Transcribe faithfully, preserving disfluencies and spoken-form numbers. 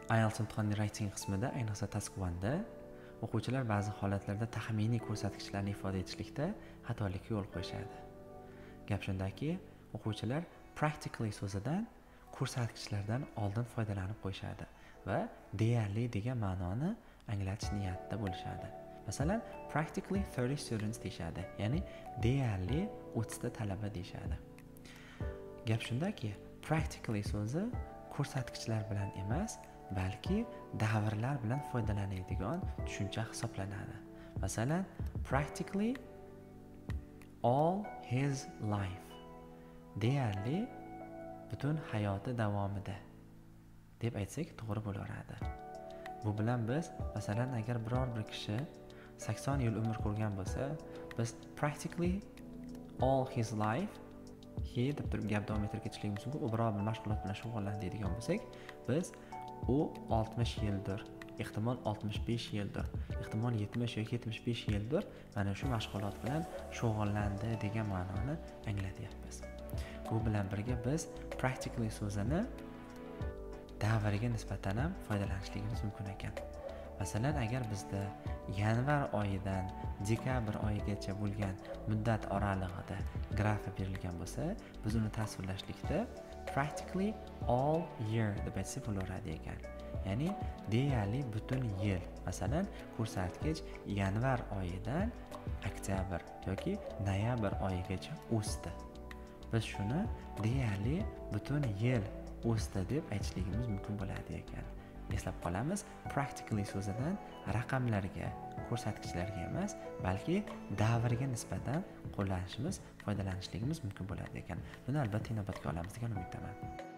I E L T S imtihonining writing qismida, ayniqsa task one da o'quvchilar ba'zi holatlarda taxminiy ko'rsatkichlarni ifoda etishlikda xatolikka yo'l qo'yishadi. Gap shundaki, o'quvchilar practically so'zidan ko'rsatkichlardan oldin foydalanib qo'yishadi va deyarli degan ma'noni anglatish niyatida bo'lishadi. Masalan, practically thirty students deyishadi, ya'ni deyarli o'ttizta talaba deyishadi. Gap shundaki, practically so'zi ko'rsatkichlar bilan emas, balki davrlar bilan foydalanadigan tushuncha hisoblanadi. Masalan, practically all his life. Deyarli butun hayoti davomida deb aytsak to'g'ri bo'laveradi. Bu bilan biz, masalan, agar biror bir kishi sakson yil umr ko'rgan bo'lsa, biz practically all his life he deb turib gap davom ettirib ketishligimiz mumkin. U biror bir mashg'ulot bilan shug'ullanadi deydigan bo'lsak, biz u oltmish yildir, ehtimol oltmish besh yildir, ehtimol yetmish yoki yetmish besh yildir mana shu mashg'ulot bilan shug'ullandi degan ma'noni anglatyapmiz. Bu bilan birga biz practically so'zini davriga nisbatan ham foydalanishligimiz mumkin ekan. Masalan, agar bizda yanvar oyidan dekabr oyigacha bo'lgan muddat oralig'ida grafi berilgan bo'lsa, biz uni tasvirlashlikda practically all year deb aytsak bo'laveradi ekan. Ya'ni deyarli butun yil. Masalan, ko'rsatkich yanvar oyidan oktyabr yoki noyabr oyigacha o'sdi. Biz shuni deyarli butun yil o'sdi deb aytishligimiz mumkin bo'ladi ekan. Eslab qolamiz, practically so'zidan raqamlarga, ko'rsatkichlarga emas, balki davrga nisbatan qo'llanishimiz, foydalanishligimiz mumkin bo'ladi ekan. Buni albatta inobatga olamiz degan umiddaman.